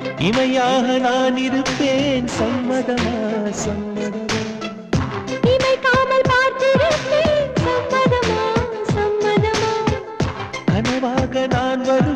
இமையாக நான் இருப்பேன் சம்மதமா சம்மதமா இமைக்காமல் பார்த்திருப்பேன் சம்மதமா சம்மதமா கனவாக நான் வரும்